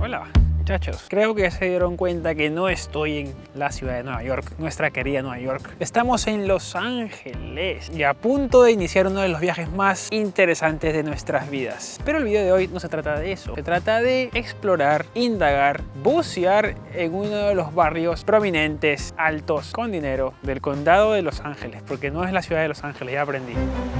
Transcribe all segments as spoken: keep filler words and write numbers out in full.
Hola muchachos, creo que se dieron cuenta que no estoy en la ciudad de Nueva York, nuestra querida Nueva York. Estamos en Los Ángeles y a punto de iniciar uno de los viajes más interesantes de nuestras vidas. Pero el video de hoy no se trata de eso, se trata de explorar, indagar, bucear en uno de los barrios prominentes, altos, con dinero del condado de Los Ángeles, porque no es la ciudad de Los Ángeles, ya aprendí.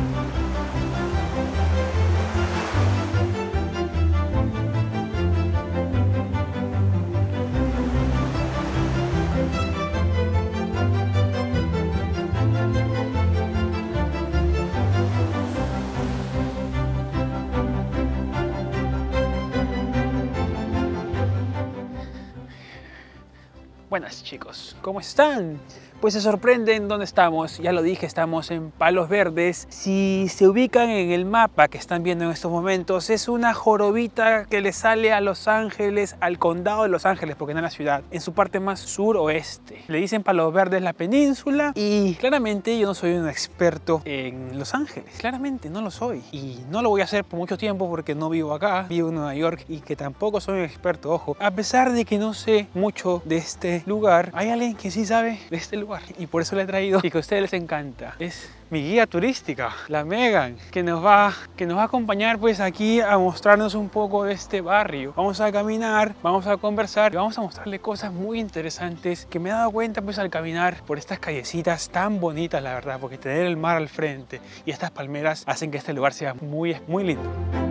Buenas chicos, ¿cómo están? Pues se sorprenden dónde estamos, ya lo dije, estamos en Palos Verdes. Si se ubican en el mapa que están viendo en estos momentos, es una jorobita que le sale a Los Ángeles, al condado de Los Ángeles, porque no es la ciudad, en su parte más suroeste. Le dicen Palos Verdes la península y claramente yo no soy un experto en Los Ángeles, claramente no lo soy. Y no lo voy a hacer por mucho tiempo porque no vivo acá, vivo en Nueva York y que tampoco soy un experto, ojo. A pesar de que no sé mucho de este lugar, hay alguien que sí sabe de este lugar y por eso le he traído y que a ustedes les encanta. Es mi guía turística, la Megan, que nos va, que nos va a acompañar pues aquí a mostrarnos un poco de este barrio. Vamos a caminar, vamos a conversar y vamos a mostrarle cosas muy interesantes que me he dado cuenta pues al caminar por estas callecitas tan bonitas, la verdad, porque tener el mar al frente y estas palmeras hacen que este lugar sea muy, muy lindo.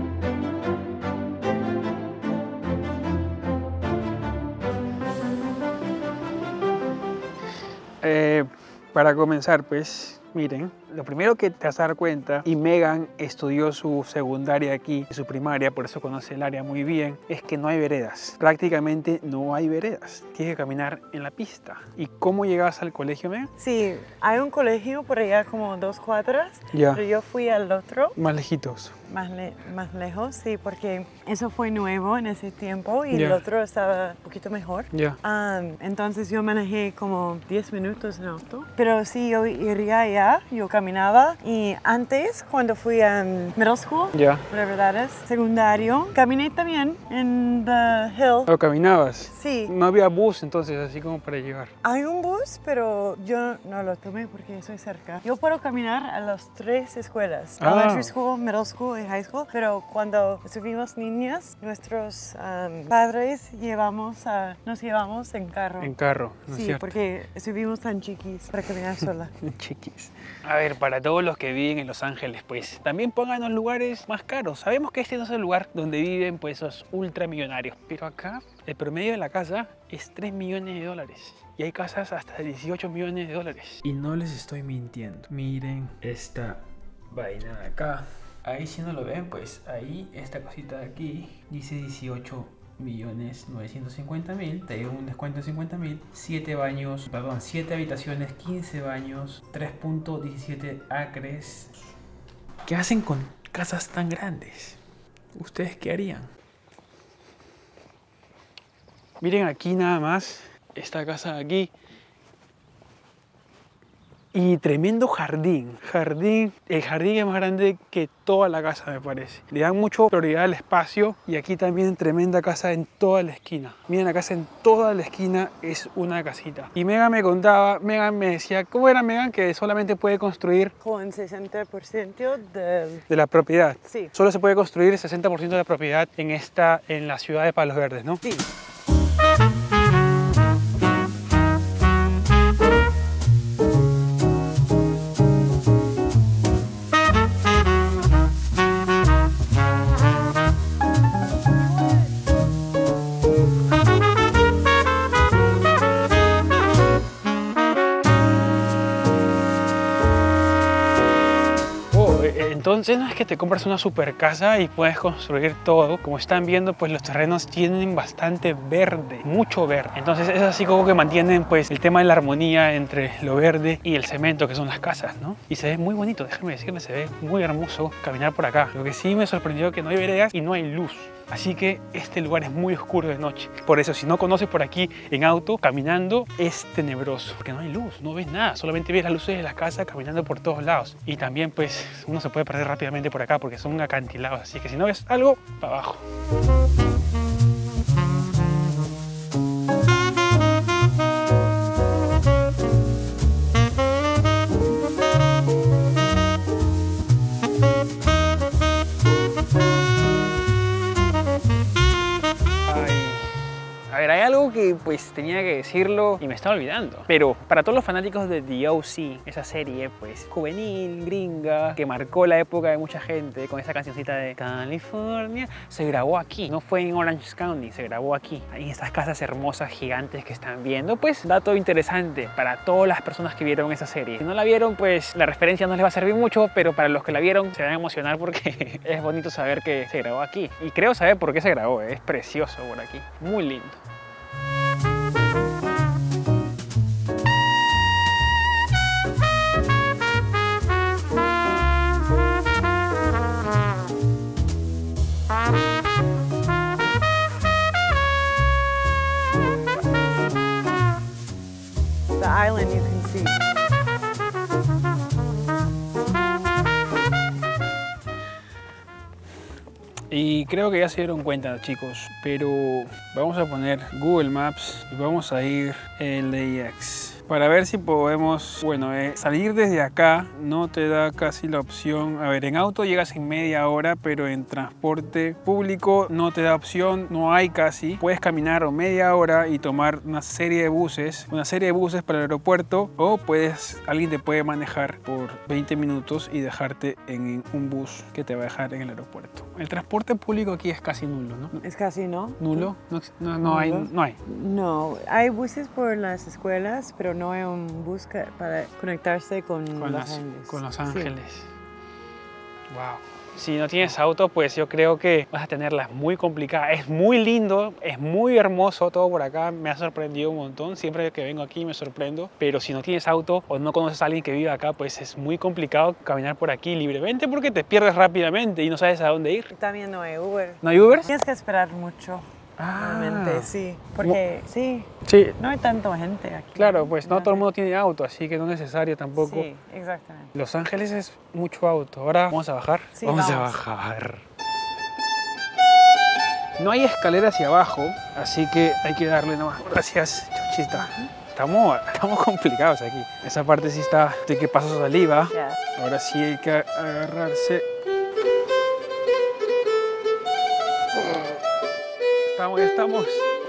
Eh, para comenzar pues, miren, lo primero que te vas a dar cuenta, y Megan estudió su secundaria aquí, su primaria, por eso conoce el área muy bien, es que no hay veredas. Prácticamente no hay veredas. Tienes que caminar en la pista. ¿Y cómo llegabas al colegio, Megan? Sí, hay un colegio por allá como dos cuadras, Ya. pero yo fui al otro. Más lejitos. Más, le más lejos, sí, porque eso fue nuevo en ese tiempo y Ya. el otro estaba un poquito mejor. Ya. Um, entonces yo manejé como diez minutos en auto. Pero sí, yo iría allá, yo caminaba. Y antes, cuando fui a um, middle school, Ya. whatever that is, secundario, caminé también en the hill. ¿O caminabas? Sí. No había bus entonces, así como para llegar. Hay un bus, pero yo no lo tomé porque soy cerca. Yo puedo caminar a las tres escuelas. Ah. Elementary school, middle school y high school. Pero cuando estuvimos niñas, nuestros um, padres llevamos a, nos llevamos en carro. En carro, ¿no es Sí, cierto? porque estuvimos tan chiquis para caminar sola. Chiquis. A ver, para todos los que viven en Los Ángeles, pues también pongan los lugares más caros. Sabemos que este no es el lugar donde viven pues esos ultramillonarios, pero acá el promedio de la casa es tres millones de dólares. Y hay casas hasta de dieciocho millones de dólares. Y no les estoy mintiendo. Miren esta vaina de acá. Ahí si no lo ven, pues ahí esta cosita de aquí dice dieciocho millones novecientos cincuenta mil, te dio un descuento de cincuenta mil, siete baños, perdón, siete habitaciones, quince baños, tres punto diecisiete acres. ¿Qué hacen con casas tan grandes? ¿Ustedes qué harían? Miren aquí nada más, esta casa de aquí. Y tremendo jardín, jardín, el jardín es más grande que toda la casa me parece. Le dan mucha prioridad al espacio y aquí también tremenda casa en toda la esquina. Miren la casa en toda la esquina es una casita. Y Megan me contaba, Megan me decía, ¿cómo era Megan? Que solamente puede construir Con sesenta por ciento de... de la propiedad. Sí. Solo se puede construir el sesenta por ciento de la propiedad en, esta, en la ciudad de Palos Verdes, ¿no? Sí. Entonces no es que te compras una super casa y puedes construir todo. Como están viendo, pues los terrenos tienen bastante verde, mucho verde. Entonces es así como que mantienen pues el tema de la armonía entre lo verde y el cemento que son las casas, ¿no? Y se ve muy bonito, déjenme decirles, se ve muy hermoso caminar por acá. Lo que sí me sorprendió es que no hay veredas y no hay luz. Así que este lugar es muy oscuro de noche. Por eso, si no conoces por aquí en auto, caminando, es tenebroso. Porque no hay luz, no ves nada. Solamente ves las luces de las casas caminando por todos lados. Y también, pues, uno se puede perder rápidamente por acá porque son acantilados. Así que si no ves algo, para abajo. algo que pues tenía que decirlo y me estaba olvidando. Pero para todos los fanáticos de The O C, esa serie pues juvenil, gringa, que marcó la época de mucha gente con esa cancioncita de California, se grabó aquí. No fue en Orange County, se grabó aquí, en estas casas hermosas, gigantes que están viendo. Pues dato interesante para todas las personas que vieron esa serie. Si no la vieron, pues la referencia no les va a servir mucho, pero para los que la vieron se van a emocionar porque es bonito saber que se grabó aquí. Y creo saber por qué se grabó, es precioso por aquí, muy lindo. The island you can see. Y creo que ya se dieron cuenta, chicos, pero vamos a poner Google Maps y vamos a ir en L A X para ver si podemos, bueno, eh, salir desde acá no te da casi la opción. A ver, en auto llegas en media hora, pero en transporte público no te da opción, no hay casi. Puedes caminar o media hora y tomar una serie de buses, una serie de buses para el aeropuerto, o puedes, alguien te puede manejar por veinte minutos y dejarte en un bus que te va a dejar en el aeropuerto. El transporte público aquí es casi nulo, ¿no? Es casi no. ¿Nulo? No, no, no hay, no hay. No, hay buses por las escuelas, pero no hay un bus para conectarse con, con Los las, Ángeles. Con Los Ángeles. Sí. Wow. Si no tienes auto, pues yo creo que vas a tenerlas muy complicadas. Es muy lindo, es muy hermoso todo por acá. Me ha sorprendido un montón. Siempre que vengo aquí me sorprendo. Pero si no tienes auto o no conoces a alguien que vive acá, pues es muy complicado caminar por aquí libremente porque te pierdes rápidamente y no sabes a dónde ir. También no hay Uber. ¿No hay Uber? Tienes que esperar mucho. Ah, realmente, sí. Porque no. sí, sí, no hay tanta gente aquí. Claro, pues no todo el mundo tiene auto, así que no es necesario tampoco. Sí, exactamente. Los Ángeles es mucho auto. Ahora vamos a bajar. Sí, vamos, vamos a bajar. No hay escalera hacia abajo, así que hay que darle nomás. Gracias, Chuchita. Uh-huh. Estamos, estamos complicados aquí. Esa parte sí está de que paso saliva. Yeah. Ahora sí hay que agarrarse. Estamos, estamos.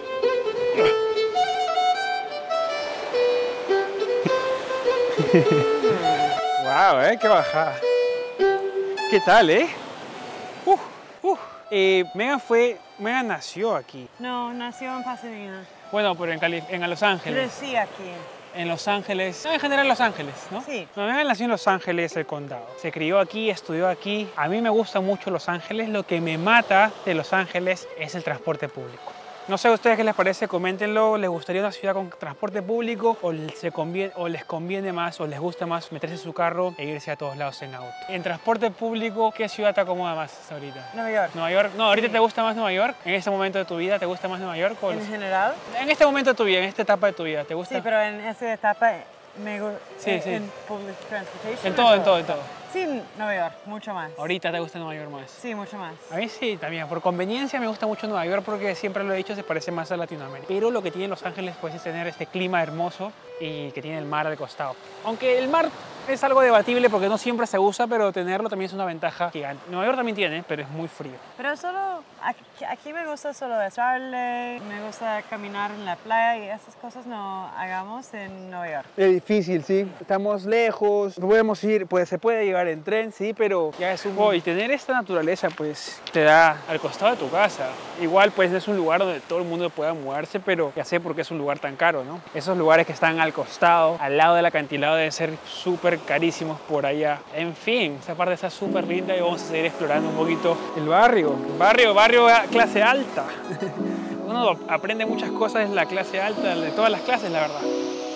Wow, eh, qué bajada. ¿Qué tal, eh? Uh, uh. eh Megan fue, Megan nació aquí. No, nació en Pasadena. Bueno, pero en, Cali en Los Ángeles. Crecí aquí. En Los Ángeles, no, en general Los Ángeles, ¿no? Sí. No, Megan nació en Los Ángeles, el condado. Se crió aquí, estudió aquí. A mí me gusta mucho Los Ángeles. Lo que me mata de Los Ángeles es el transporte público. No sé a ustedes qué les parece, coméntenlo. ¿Les gustaría una ciudad con transporte público o, se conviene, o les conviene más o les gusta más meterse en su carro e irse a todos lados en auto? En transporte público, ¿qué ciudad te acomoda más ahorita? Nueva York. ¿Nueva York? No, ¿ahorita sí. te gusta más Nueva York? ¿En este momento de tu vida te gusta más Nueva York? O ¿En general? En este momento de tu vida, en esta etapa de tu vida, ¿te gusta? Sí, pero en esta etapa me gusta. Sí, en, sí. en public transportation. En todo, en todo, en todo. Sí, Nueva York, mucho más. ¿Ahorita te gusta Nueva York más? Sí, mucho más. A mí sí, también. Por conveniencia me gusta mucho Nueva York porque siempre lo he dicho, se parece más a Latinoamérica. Pero lo que tiene Los Ángeles pues, es tener este clima hermoso y que tiene el mar al costado. Aunque el mar es algo debatible porque no siempre se usa, pero tenerlo también es una ventaja gigante. Nueva York también tiene, pero es muy frío. Pero solo, aquí, aquí me gusta solo besarle, me gusta caminar en la playa y esas cosas no hagamos en Nueva York. Es difícil, sí. Estamos lejos, podemos ir, pues se puede llegar en tren, sí, pero ya es un... Oh, y tener esta naturaleza, pues, te da al costado de tu casa. Igual, pues, es un lugar donde todo el mundo pueda mudarse, pero ya sé por qué es un lugar tan caro, ¿no? Esos lugares que están al costado, al lado del acantilado, deben ser súper carísimos por allá. En fin, esta parte está súper linda y vamos a seguir explorando un poquito el barrio. Barrio, barrio clase alta. Uno aprende muchas cosas en la clase alta, de todas las clases, la verdad.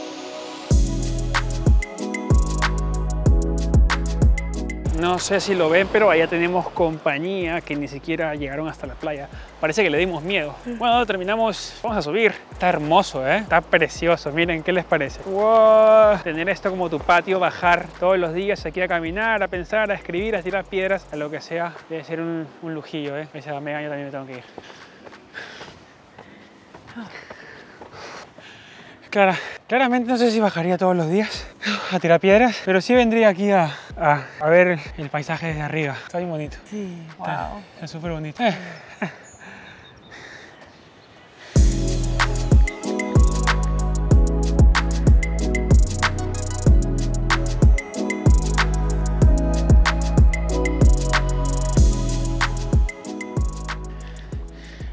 No sé si lo ven, pero allá tenemos compañía que ni siquiera llegaron hasta la playa. Parece que le dimos miedo. Bueno, terminamos. Vamos a subir. Está hermoso, ¿eh? Está precioso. Miren, ¿qué les parece? ¡Wow! Tener esto como tu patio, bajar todos los días aquí a caminar, a pensar, a escribir, a tirar piedras, a lo que sea. Debe ser un, un lujillo, ¿eh? Esa mega yo también me tengo que ir. Clara, claramente no sé si bajaría todos los días a tirar piedras, pero sí vendría aquí a, a, a ver el paisaje desde arriba. Está bien bonito. Sí, wow. Está, está súper bonito. Eh.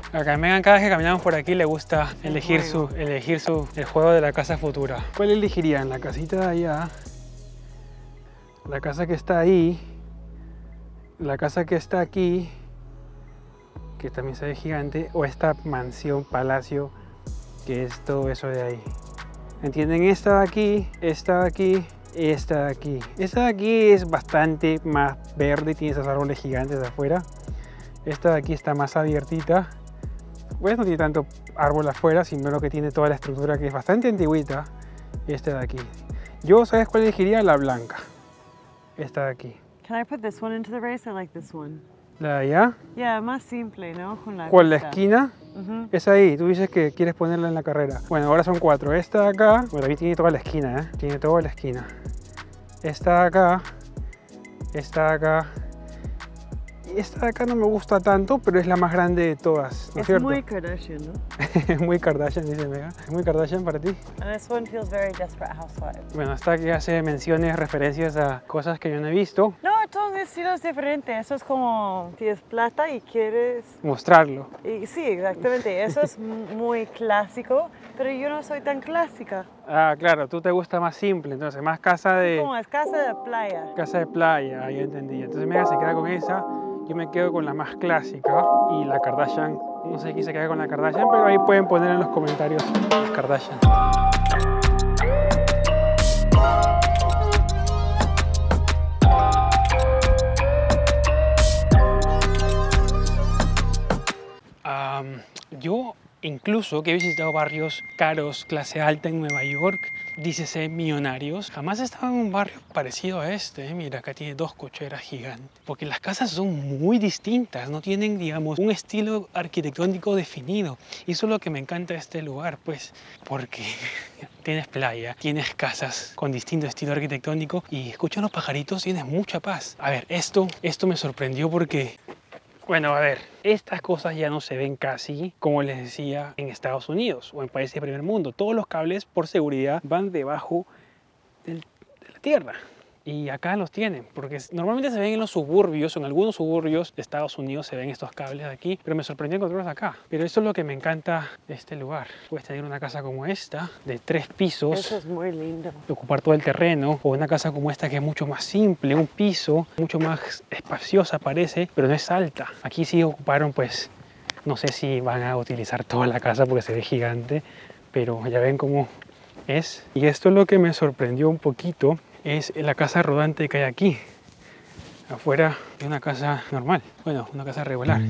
Acá Megan, cada vez que caminamos por aquí le gusta elegir su, elegir su, el juego de la casa futura. ¿Cuál elegirían? ¿La casita de allá? ¿La casa que está ahí? ¿La casa que está aquí? Que también se ve gigante. ¿O esta mansión, palacio, que es todo eso de ahí? ¿Entienden? Esta de aquí, esta de aquí, esta de aquí. Esta de aquí es bastante más verde, tiene esos árboles gigantes de afuera. Esta de aquí está más abiertita. Pues no tiene tanto árbol afuera, sino lo que tiene toda la estructura que es bastante antigüita. Esta de aquí. Yo, ¿sabes cuál elegiría? La blanca. Esta de aquí. Can I put this one into the race? I like this one. ¿La de allá? Yeah, más simple, ¿no? Con la ¿Cuál? ¿La vista. esquina? Uh-huh. Es ahí, tú dices que quieres ponerla en la carrera. Bueno, ahora son cuatro. Esta de acá, bueno, también tiene toda la esquina, ¿eh? Tiene toda la esquina. Esta de acá, esta de acá. Esta de acá no me gusta tanto, pero es la más grande de todas, ¿no es Es cierto? muy Kardashian, ¿no? Es muy Kardashian, dice Megan. ¿Es muy Kardashian para ti? And this one feels very Desperate Housewives. Bueno, esta que hace menciones, referencias a cosas que yo no he visto. No, son estilos diferentes. Eso es como, tienes plata y quieres... Mostrarlo. Y, sí, exactamente. Eso es muy clásico, pero yo no soy tan clásica. Ah, claro, tú te gusta más simple, entonces más casa de... Como es casa de playa. Casa de playa, ahí entendí. Entonces Megan se queda con esa. Yo me quedo con la más clásica y la Kardashian. No sé quién se queda con la Kardashian, pero ahí pueden poner en los comentarios las Kardashian. Um, yo incluso que he visitado barrios caros, clase alta en Nueva York, dícese millonarios, jamás he estado en un barrio parecido a este. Mira, acá tiene dos cocheras gigantes. Porque las casas son muy distintas, no tienen, digamos, un estilo arquitectónico definido. Y eso es lo que me encanta de este lugar, pues, porque tienes playa, tienes casas con distinto estilo arquitectónico y escuchas los pajaritos, tienes mucha paz. A ver, esto, esto me sorprendió porque... Bueno, a ver, estas cosas ya no se ven casi, como les decía, en Estados Unidos o en países de primer mundo. Todos los cables, por seguridad, van debajo del, de la tierra. Y acá los tienen, porque normalmente se ven en los suburbios, o en algunos suburbios de Estados Unidos se ven estos cables de aquí, pero me sorprendió encontrarlos acá. Pero eso es lo que me encanta de este lugar. Puedes tener una casa como esta, de tres pisos. Eso es muy lindo. Ocupar todo el terreno, o una casa como esta que es mucho más simple, un piso, mucho más espaciosa parece, pero no es alta. Aquí sí ocuparon, pues, no sé si van a utilizar toda la casa porque se ve gigante, pero ya ven cómo es. Y esto es lo que me sorprendió un poquito. Es la casa rodante que hay aquí, afuera de una casa normal, bueno, una casa regular.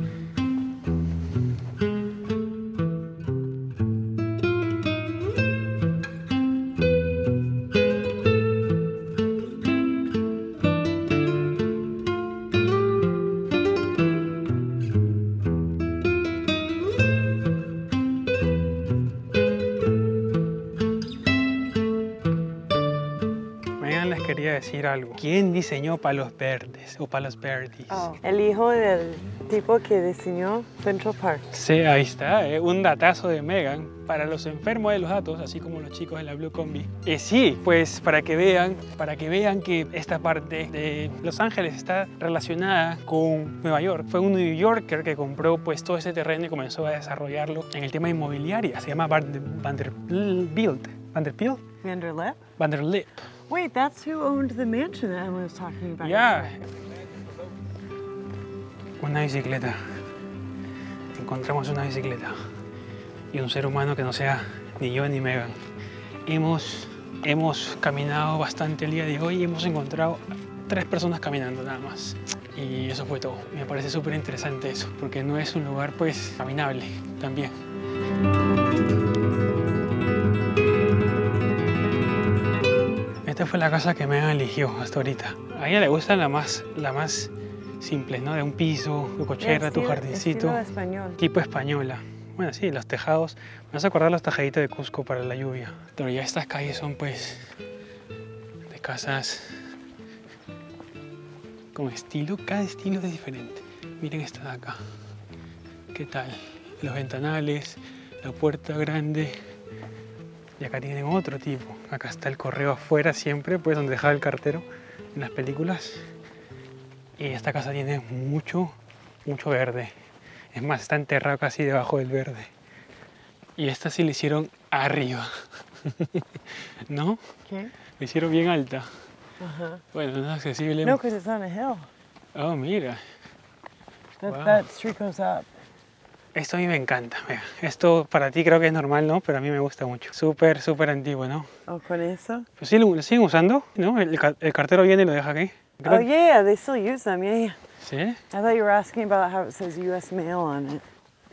Quería decir algo. ¿Quién diseñó Palos Verdes o Palos Verdes? Oh, el hijo del tipo que diseñó Central Park. Sí, ahí está, ¿eh? Un datazo de Megan para los enfermos de los datos, así como los chicos de la Blue Combi. Eh, sí, pues para que vean, para que vean que esta parte de Los Ángeles está relacionada con Nueva York. Fue un New Yorker que compró pues todo ese terreno y comenzó a desarrollarlo en el tema inmobiliario. Se llama Vanderbilt. ¿Vanderbilt? Vanderlip? Vanderlip. Wait, that's who owned the mansion that Emily was talking about. Ya. Yeah. Una bicicleta. Encontramos una bicicleta. Y un ser humano que no sea ni yo ni Megan. Hemos, hemos caminado bastante el día de hoy y hemos encontrado tres personas caminando nada más. Y eso fue todo. Me parece súper interesante eso, porque no es un lugar pues caminable también. Esta fue la casa que Megan eligió hasta ahorita. A ella le gusta la más, la más simple, ¿no? De un piso, tu cochera, tu jardincito. Estilo español. Tipo española. Bueno, sí, los tejados. Me vas a acordar los tejaditos de Cusco para la lluvia. Pero ya estas calles son pues de casas con estilo. Cada estilo es diferente. Miren esta de acá. ¿Qué tal? Los ventanales, la puerta grande. Y acá tienen otro tipo. Acá está el correo afuera siempre, pues donde dejaba el cartero en las películas. Y esta casa tiene mucho, mucho verde. Es más, está enterrado casi debajo del verde. Y esta sí la hicieron arriba. ¿No? ¿Qué? La hicieron bien alta. Ajá. Bueno, no es accesible. No, because it's on a hill. Oh, mira. That, Wow. that street goes up. Esto a mí me encanta. Mira. Esto para ti creo que es normal, ¿no? Pero a mí me gusta mucho. Súper, súper antiguo, ¿no? ¿O con eso? Pues sí, lo, lo siguen usando, ¿no? El, ca- el cartero viene y lo deja aquí. Creo Oh, yeah, they still use them, yeah, yeah. ¿Sí? I thought you were asking about how it says U S mail on it.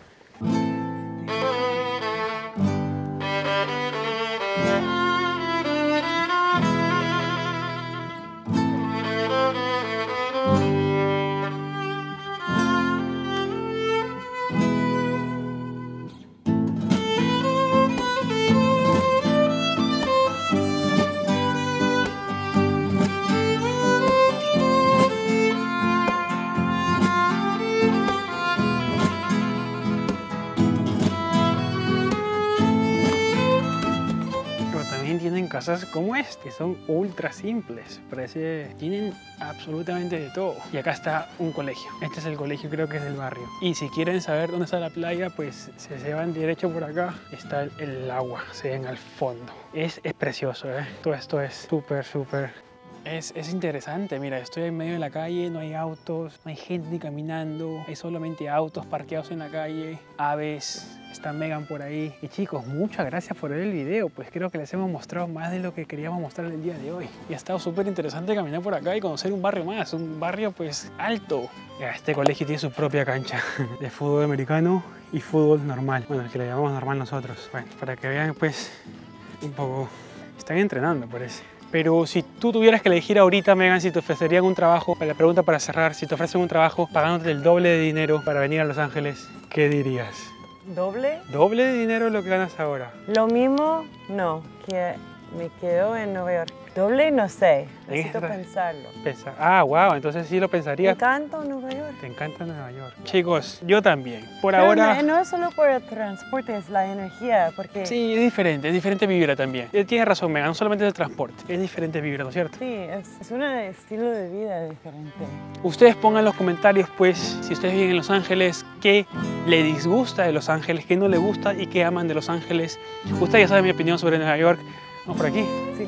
Pero también tienen casas como esta, que son ultra simples. Parece, tienen absolutamente de todo. Y acá está un colegio. Este es el colegio, creo que es del barrio. Y si quieren saber dónde está la playa, pues se, se van derecho por acá. Está el, el agua, se ven al fondo. Es, es precioso, ¿eh? Todo esto es súper, súper... Es, es interesante, mira, estoy en medio de la calle, no hay autos, no hay gente ni caminando, hay solamente autos parqueados en la calle, aves, está Megan por ahí. Y chicos, muchas gracias por ver el video, pues creo que les hemos mostrado más de lo que queríamos mostrar el día de hoy. Y ha estado súper interesante caminar por acá y conocer un barrio más, un barrio pues alto. Ya, este colegio tiene su propia cancha de fútbol americano y fútbol normal, bueno, el que le llamamos normal nosotros. Bueno, para que vean pues un poco, están entrenando parece. Pero si tú tuvieras que elegir ahorita, Megan, si te ofrecerían un trabajo, la pregunta para cerrar, si te ofrecen un trabajo pagándote el doble de dinero para venir a Los Ángeles, ¿qué dirías? ¿Doble? ¿Doble de dinero lo que ganas ahora? Lo mismo, no, que me quedo en Nueva York. Doble, no sé, necesito Extra. pensarlo. Pensa- Ah, wow, entonces sí lo Me pensarías. encanta Nueva York. Te encanta Nueva York. Chicos, yo también. Por Pero ahora... no, no es solo por el transporte, es la energía, porque Sí, es diferente, es diferente vibra también. Eh, Tienes razón, Megan, no solamente es el transporte, es diferente vibra, ¿no es cierto? sí, es, es un estilo de vida diferente. Ustedes pongan en los comentarios, pues, si ustedes viven en Los Ángeles, qué le disgusta de Los Ángeles, qué no le gusta y qué aman de Los Ángeles. Ustedes ya saben mi opinión sobre Nueva York. Vamos por aquí. Sí.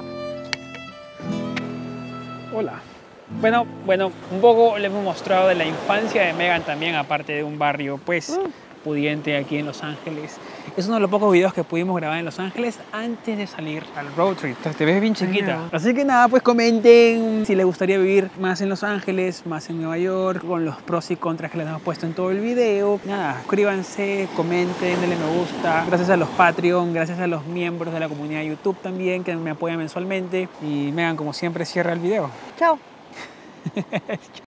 Hola. Bueno, bueno, un poco le hemos mostrado de la infancia de Megan también, aparte de un barrio, pues, Mm. pudiente aquí en Los Ángeles. Es uno de los pocos videos que pudimos grabar en Los Ángeles antes de salir al road trip. Entonces, te ves bien chiquita. Ajá. Así que nada, pues comenten si les gustaría vivir más en Los Ángeles, más en Nueva York, con los pros y contras que les hemos puesto en todo el video. Nada, suscríbanse, comenten, denle me gusta. Gracias a los Patreon, gracias a los miembros de la comunidad de YouTube también que me apoyan mensualmente. Y Megan, como siempre, cierra el video. Chao.